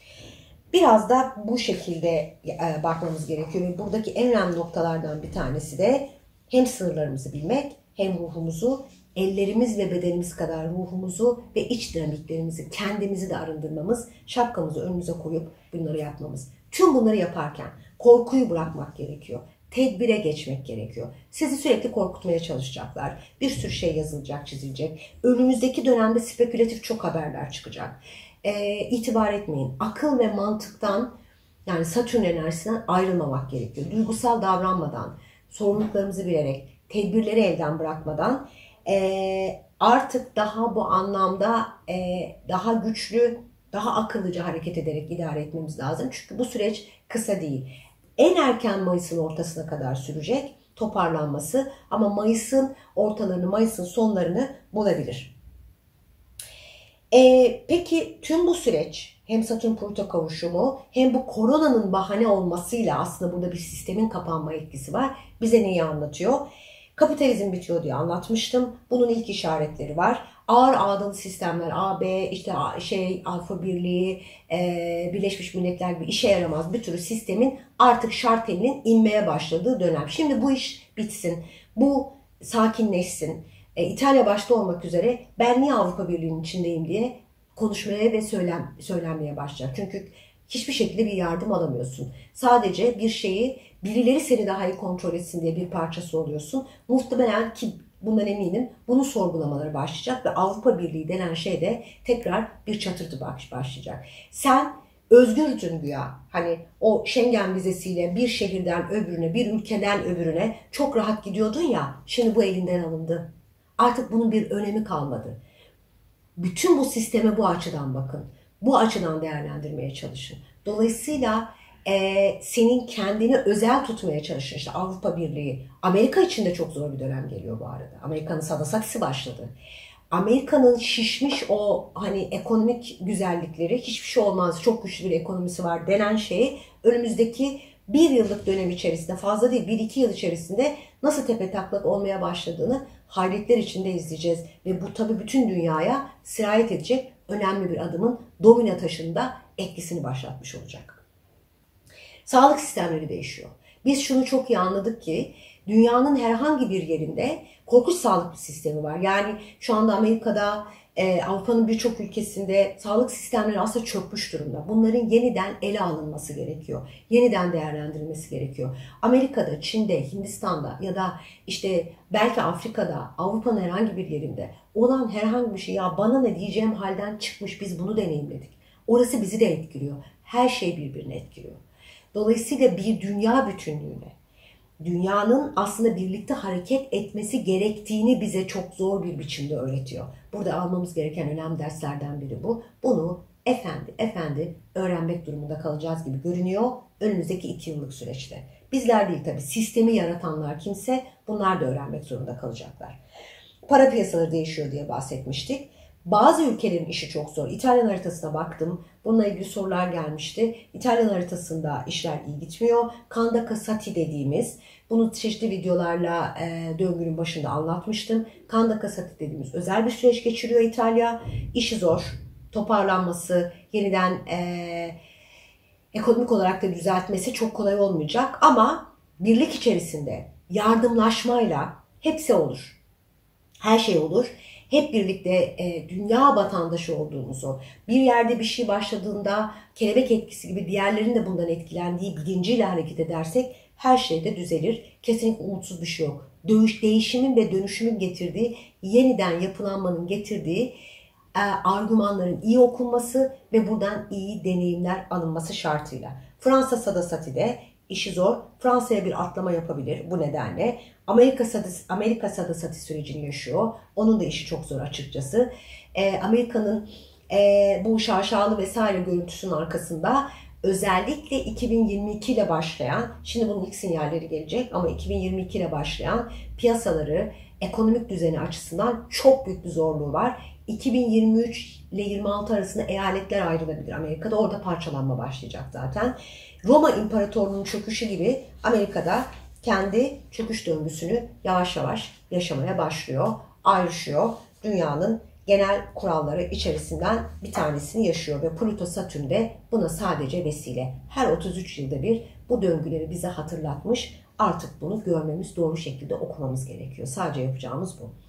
Biraz da bu şekilde bakmamız gerekiyor ve buradaki en önemli noktalardan bir tanesi de hem sınırlarımızı bilmek hem ruhumuzu, ellerimiz ve bedenimiz kadar ruhumuzu ve iç dinamiklerimizi, kendimizi de arındırmamız, şapkamızı önümüze koyup bunları yapmamız. Tüm bunları yaparken korkuyu bırakmak gerekiyor. tedbire geçmek gerekiyor. Sizi sürekli korkutmaya çalışacaklar. Bir sürü şey yazılacak, çizilecek. Önümüzdeki dönemde spekülatif çok haberler çıkacak. E, itibar etmeyin. Akıl ve mantıktan, yani Satürn enerjisinden ayrılmamak gerekiyor. Duygusal davranmadan, sorumluluklarımızı bilerek, tedbirleri elden bırakmadan e, artık daha bu anlamda e, daha güçlü, daha akıllıca hareket ederek idare etmemiz lazım. Çünkü bu süreç kısa değil. En erken Mayıs'ın ortasına kadar sürecek toparlanması, ama Mayıs'ın ortalarını, Mayıs'ın sonlarını bulabilir. Ee, peki tüm bu süreç, hem Satürn-Plüto kavuşumu hem bu koronanın bahane olmasıyla aslında burada bir sistemin kapanma etkisi var. Bize neyi anlatıyor? Kapitalizm bitiyor diye anlatmıştım. Bunun ilk işaretleri var. Ağır ağdalı sistemler, A B, işte şey Avrupa Birliği, e, Birleşmiş Milletler gibi işe yaramaz bir türlü sistemin artık şartelinin inmeye başladığı dönem. Şimdi bu iş bitsin, bu sakinleşsin. E, İtalya başta olmak üzere ben niye Avrupa Birliği'nin içindeyim diye konuşmaya ve söylem, söylenmeye başlayacak. Çünkü hiçbir şekilde bir yardım alamıyorsun. Sadece bir şeyi birileri seni daha iyi kontrol etsin diye bir parçası oluyorsun. Muhtemelen, ki bundan eminim, bunu sorgulamaları başlayacak ve Avrupa Birliği denen şey de tekrar bir çatırtı başlayacak. Sen özgürdün güya. Hani o Schengen vizesiyle bir şehirden öbürüne, bir ülkeden öbürüne çok rahat gidiyordun ya, şimdi bu elinden alındı. Artık bunun bir önemi kalmadı. Bütün bu sisteme bu açıdan bakın. Bu açıdan değerlendirmeye çalışın. Dolayısıyla e, senin kendini özel tutmaya çalışın. İşte Avrupa Birliği, Amerika için de çok zor bir dönem geliyor bu arada. Amerika'nın sadasakisi başladı. Amerika'nın şişmiş o hani ekonomik güzellikleri, hiçbir şey olmaz, çok güçlü bir ekonomisi var denen şeyi önümüzdeki bir yıllık dönem içerisinde, fazla değil bir iki yıl içerisinde nasıl tepetaklak olmaya başladığını hayretler içinde izleyeceğiz. Ve bu tabii bütün dünyaya sirayet edecek önemli bir adımın domino taşında etkisini başlatmış olacak. Sağlık sistemleri değişiyor. Biz şunu çok iyi anladık ki dünyanın herhangi bir yerinde korkunç sağlık sistemi var. Yani şu anda Amerika'da, e, Avrupa'nın birçok ülkesinde sağlık sistemleri aslında çökmüş durumda. Bunların yeniden ele alınması gerekiyor. Yeniden değerlendirilmesi gerekiyor. Amerika'da, Çin'de, Hindistan'da ya da işte belki Afrika'da, Avrupa'nın herhangi bir yerinde olan herhangi bir şey, ya bana ne diyeceğim halden çıkmış, biz bunu deneyimledik. Orası bizi de etkiliyor. Her şey birbirini etkiliyor. Dolayısıyla bir dünya bütünlüğüne, dünyanın aslında birlikte hareket etmesi gerektiğini bize çok zor bir biçimde öğretiyor. Burada almamız gereken önemli derslerden biri bu. Bunu efendi efendi öğrenmek durumunda kalacağız gibi görünüyor önümüzdeki iki yıllık süreçte. Bizler değil tabii, sistemi yaratanlar kimse, bunlar da öğrenmek zorunda kalacaklar. Para piyasaları değişiyor diye bahsetmiştik. Bazı ülkelerin işi çok zor. İtalyan haritasına baktım. Bununla ilgili sorular gelmişti. İtalyan haritasında işler iyi gitmiyor. Kanda Kasati dediğimiz, bunu çeşitli videolarla e, döngünün başında anlatmıştım. Kanda Kasati dediğimiz özel bir süreç geçiriyor İtalya. İşi zor. Toparlanması, yeniden e, ekonomik olarak da düzeltmesi çok kolay olmayacak. Ama birlik içerisinde yardımlaşmayla hepsi olur. Her şey olur. Hep birlikte e, dünya vatandaşı olduğumuzu, bir yerde bir şey başladığında kelebek etkisi gibi diğerlerinin de bundan etkilendiği bilinciyle hareket edersek her şey de düzelir. Kesinlikle umutsuz bir şey yok. Dövüş, değişimin ve dönüşümün getirdiği, yeniden yapılanmanın getirdiği e, argümanların iyi okunması ve buradan iyi deneyimler alınması şartıyla. Fransa Sadasati'de işi zor. Fransa'ya bir atlama yapabilir bu nedenle. Amerika Sadasati, Amerika Sadasati sürecini yaşıyor. Onun da işi çok zor açıkçası. E, Amerika'nın e, bu şaşalı vesaire görüntüsünün arkasında özellikle iki bin yirmi iki ile başlayan, şimdi bunun ilk sinyalleri gelecek ama iki bin yirmi iki ile başlayan piyasaları, ekonomik düzeni açısından çok büyük bir zorluğu var. iki bin yirmi üç ile yirmi altı arasında eyaletler ayrılabilir Amerika'da. Orada parçalanma başlayacak zaten. Roma İmparatorluğu'nun çöküşü gibi Amerika'da kendi çöküş döngüsünü yavaş yavaş yaşamaya başlıyor, ayrışıyor. Dünyanın genel kuralları içerisinden bir tanesini yaşıyor ve Plüto Satürn de buna sadece vesile. Her otuz üç yılda bir bu döngüleri bize hatırlatmış. Artık bunu görmemiz, doğru şekilde okumamız gerekiyor. Sadece yapacağımız bu.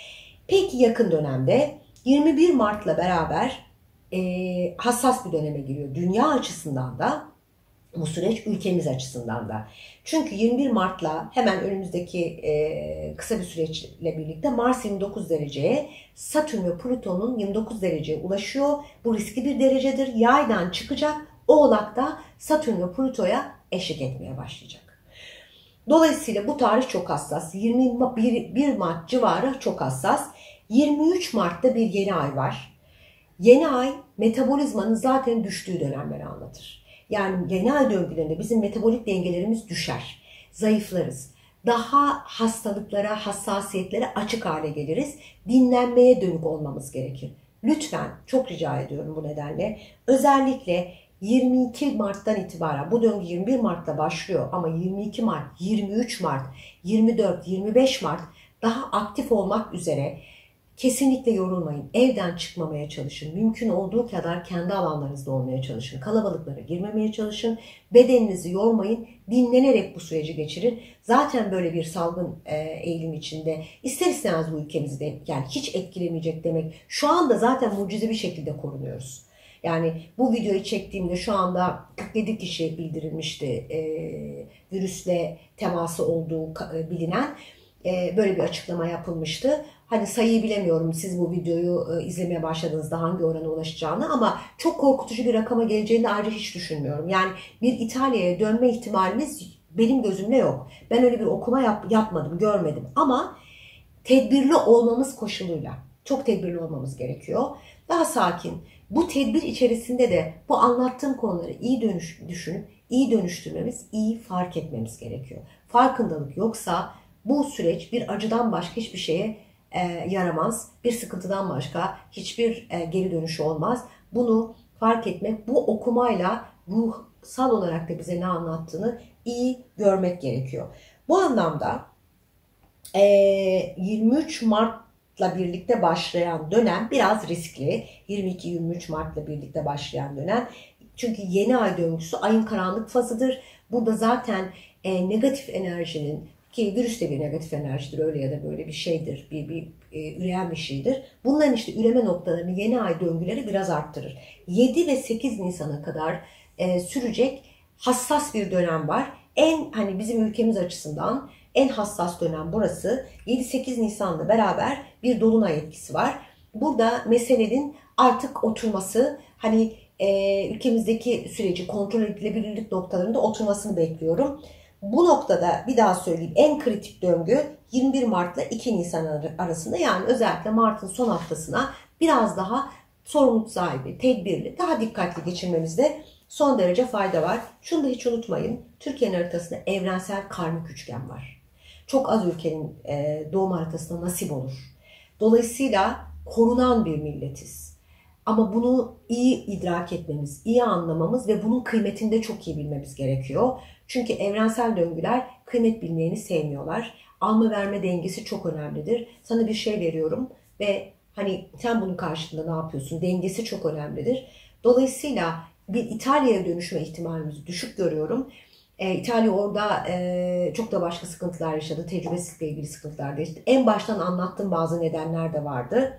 Peki yakın dönemde yirmi bir Mart'la beraber e, hassas bir döneme giriyor. Dünya açısından da bu süreç ülkemiz açısından da. Çünkü yirmi bir Mart'la hemen önümüzdeki e, kısa bir süreçle birlikte Mars yirmi dokuz dereceye, Satürn ve Plüton'un yirmi dokuz dereceye ulaşıyor. Bu riskli bir derecedir. Yaydan çıkacak. Oğlak'ta Satürn ve Plüto'ya eşlik etmeye başlayacak. Dolayısıyla bu tarih çok hassas. yirmi bir Mart civarı çok hassas. yirmi üç Mart'ta bir yeni ay var. Yeni ay metabolizmanın zaten düştüğü dönemleri anlatır. Yani yeni ay döngülerinde bizim metabolik dengelerimiz düşer, zayıflarız. Daha hastalıklara, hassasiyetlere açık hale geliriz. Dinlenmeye dönük olmamız gerekir. Lütfen, çok rica ediyorum bu nedenle. Özellikle yirmi iki Mart'tan itibaren, bu döngü yirmi bir Mart'ta başlıyor ama yirmi iki Mart, yirmi üç Mart, yirmi dört, yirmi beş Mart daha aktif olmak üzere. Kesinlikle yorulmayın. Evden çıkmamaya çalışın. Mümkün olduğu kadar kendi alanlarınızda olmaya çalışın. Kalabalıklara girmemeye çalışın. Bedeninizi yormayın. Dinlenerek bu süreci geçirin. Zaten böyle bir salgın e, eğilim içinde ister istemez bu ülkemizi de yani hiç etkilemeyecek demek. Şu anda zaten mucize bir şekilde korunuyoruz. Yani bu videoyu çektiğimde şu anda kırk yedi kişi bildirilmişti e, virüsle teması olduğu e, bilinen. E, böyle bir açıklama yapılmıştı. Hani sayıyı bilemiyorum siz bu videoyu e, izlemeye başladığınızda hangi orana ulaşacağını ama çok korkutucu bir rakama geleceğini ayrıca hiç düşünmüyorum. Yani bir İtalya'ya dönme ihtimalimiz benim gözümde yok. Ben öyle bir okuma yap, yapmadım, görmedim ama tedbirli olmamız koşuluyla. Çok tedbirli olmamız gerekiyor. Daha sakin. Bu tedbir içerisinde de bu anlattığım konuları iyi dönüş, düşünüp iyi dönüştürmemiz, iyi fark etmemiz gerekiyor. Farkındalık yoksa bu süreç bir acıdan başka hiçbir şeye e, yaramaz. Bir sıkıntıdan başka hiçbir e, geri dönüşü olmaz. Bunu fark etmek, bu okumayla ruhsal olarak da bize ne anlattığını iyi görmek gerekiyor. Bu anlamda e, yirmi üç Mart'la birlikte başlayan dönem biraz riskli. yirmi iki yirmi üç Mart'la birlikte başlayan dönem. Çünkü yeni ay döngüsü ayın karanlık fazıdır. Burada zaten e, negatif enerjinin, ki virüs de bir negatif enerjidir, öyle ya da böyle bir şeydir, bir, bir e, üreyen bir şeydir. Bunların işte üreme noktalarını yeni ay döngüleri biraz arttırır. yedi ve sekiz Nisan'a kadar e, sürecek hassas bir dönem var. En hani bizim ülkemiz açısından en hassas dönem burası. yedi sekiz Nisan'la beraber bir dolunay etkisi var. Burada meselenin artık oturması, hani e, ülkemizdeki süreci kontrol edilebilirlik noktalarında oturmasını bekliyorum. Bu noktada bir daha söyleyeyim, en kritik döngü yirmi bir Mart'la iki Nisan arasında, yani özellikle Mart'ın son haftasına biraz daha sorumluluk sahibi, tedbirli, daha dikkatli geçirmemizde son derece fayda var. Şunu da hiç unutmayın, Türkiye'nin haritasında evrensel karmik üçgen var. Çok az ülkenin doğum haritasına nasip olur. Dolayısıyla korunan bir milletiz. Ama bunu iyi idrak etmemiz, iyi anlamamız ve bunun kıymetini de çok iyi bilmemiz gerekiyor. Çünkü evrensel döngüler kıymet bilmeyeni sevmiyorlar. Alma verme dengesi çok önemlidir. Sana bir şey veriyorum ve hani sen bunun karşılığında ne yapıyorsun? Dengesi çok önemlidir. Dolayısıyla bir İtalya'ya dönüşme ihtimalimizi düşük görüyorum. E, İtalya orada e, çok da başka sıkıntılar yaşadı. Tecrübesizlikle ilgili sıkıntılar da yaşadı. En baştan anlattığım bazı nedenler de vardı.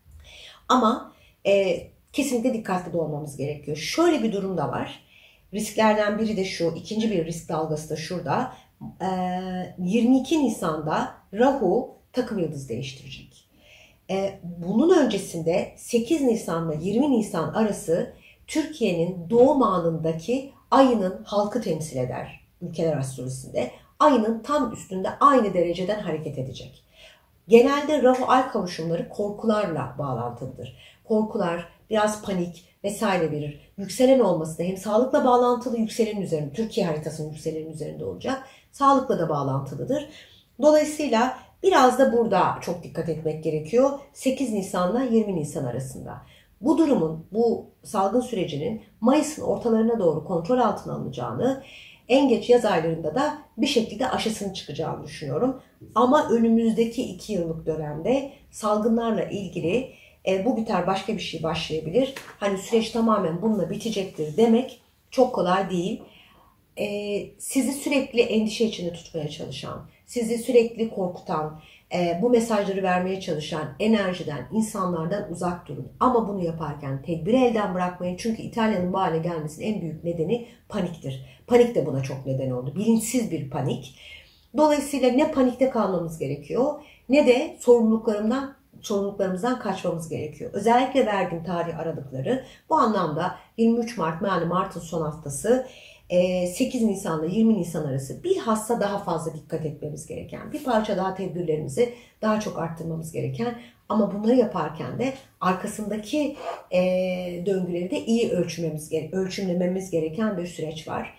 Ama e, kesinlikle dikkatli de olmamız gerekiyor. Şöyle bir durum da var. Risklerden biri de şu, ikinci bir risk dalgası da şurada. E, yirmi iki Nisan'da Rahu takım yıldız değiştirecek. E, bunun öncesinde sekiz Nisan'la yirmi Nisan arası Türkiye'nin doğum anındaki ayının halkı temsil eder ülkeler astrolojisinde. Ayının tam üstünde aynı dereceden hareket edecek. Genelde Rahu-Ay kavuşumları korkularla bağlantılıdır. Korkular, biraz panik vesaire verir. Yükselen olması da hem sağlıkla bağlantılı, yükselenin üzerinde, Türkiye haritasının yükselenin üzerinde olacak. Sağlıkla da bağlantılıdır. Dolayısıyla biraz da burada çok dikkat etmek gerekiyor. sekiz Nisan'la yirmi Nisan arasında. Bu durumun, bu salgın sürecinin Mayıs'ın ortalarına doğru kontrol altına alınacağını, en geç yaz aylarında da bir şekilde aşısının çıkacağını düşünüyorum. Ama önümüzdeki iki yıllık dönemde salgınlarla ilgili e, bu biter başka bir şey başlayabilir. Hani süreç tamamen bununla bitecektir demek çok kolay değil. E, sizi sürekli endişe içinde tutmaya çalışan, sizi sürekli korkutan, e, bu mesajları vermeye çalışan enerjiden, insanlardan uzak durun. Ama bunu yaparken tedbiri elden bırakmayın. Çünkü İtalya'nın bu hale gelmesinin en büyük nedeni paniktir. Panik de buna çok neden oldu. Bilinçsiz bir panik. Dolayısıyla ne panikte kalmamız gerekiyor ne de sorumluluklarımdan sorumluluklarımızdan kaçmamız gerekiyor. Özellikle verdiğim tarih aralıkları bu anlamda yirmi üç Mart, yani Mart'ın son haftası, sekiz Nisan'la yirmi Nisan arası bilhassa daha fazla dikkat etmemiz gereken, bir parça daha tedbirlerimizi daha çok arttırmamız gereken ama bunları yaparken de arkasındaki e, döngüleri de iyi ölçmemiz, ölçümlememiz gereken bir süreç var.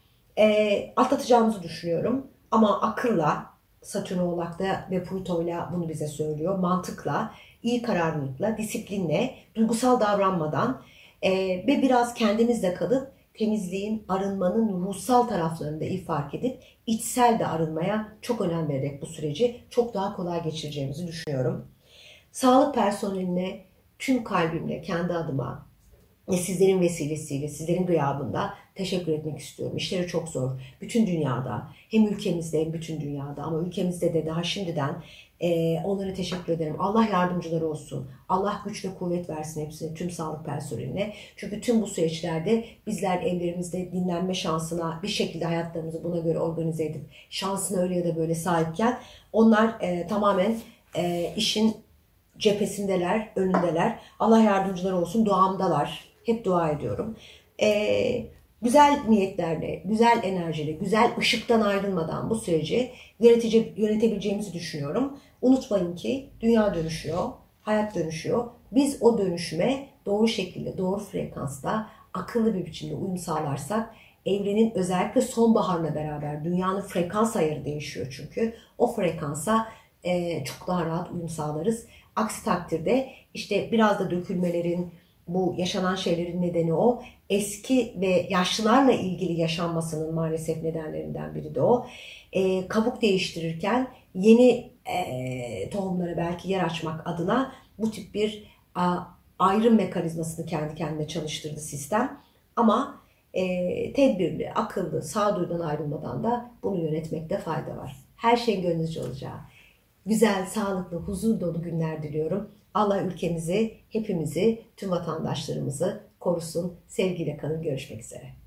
E, atlatacağımızı düşünüyorum ama akılla, Satürn Oğlak'ta ve Plüto'yla bunu bize söylüyor, mantıkla, iyi kararlılıkla, disiplinle, duygusal davranmadan e, ve biraz kendimizle kalıp temizliğin, arınmanın ruhsal taraflarını da iyi fark edip içsel de arınmaya çok önem vererek bu süreci çok daha kolay geçireceğimizi düşünüyorum. Sağlık personeline tüm kalbimle, kendi adıma ve sizlerin vesilesiyle, sizlerin gıyabında teşekkür etmek istiyorum. İşleri çok zor. Bütün dünyada, hem ülkemizde hem bütün dünyada ama ülkemizde de daha şimdiden e, onlara teşekkür ederim. Allah yardımcıları olsun. Allah güç ve kuvvet versin hepsine, tüm sağlık personeline. Çünkü tüm bu süreçlerde bizler evlerimizde dinlenme şansına, bir şekilde hayatlarımızı buna göre organize edip şansına öyle ya da böyle sahipken onlar e, tamamen e, işin cephesindeler, önündeler. Allah yardımcıları olsun, duamdalar. Hep dua ediyorum. Ee, güzel niyetlerle, güzel enerjiyle, güzel ışıktan ayrılmadan bu süreci yönetici, yönetebileceğimizi düşünüyorum. Unutmayın ki dünya dönüşüyor, hayat dönüşüyor. Biz o dönüşüme doğru şekilde, doğru frekansta, akıllı bir biçimde uyum sağlarsak, evrenin özellikle sonbaharla beraber dünyanın frekans ayarı değişiyor çünkü. O frekansa e, çok daha rahat uyum sağlarız. Aksi takdirde işte biraz da dökülmelerin, bu yaşanan şeylerin nedeni o. Eski ve yaşlılarla ilgili yaşanmasının maalesef nedenlerinden biri de o. E, kabuk değiştirirken yeni e, tohumlara belki yer açmak adına bu tip bir a, ayrım mekanizmasını kendi kendine çalıştırdı sistem. Ama e, tedbirli, akıllı, sağduyudan ayrılmadan da bunu yönetmekte fayda var. Her şeyin gönlünüzce olacağı güzel, sağlıklı, huzur dolu günler diliyorum. Allah ülkemizi, hepimizi, tüm vatandaşlarımızı korusun. Sevgiyle kalın. Görüşmek üzere.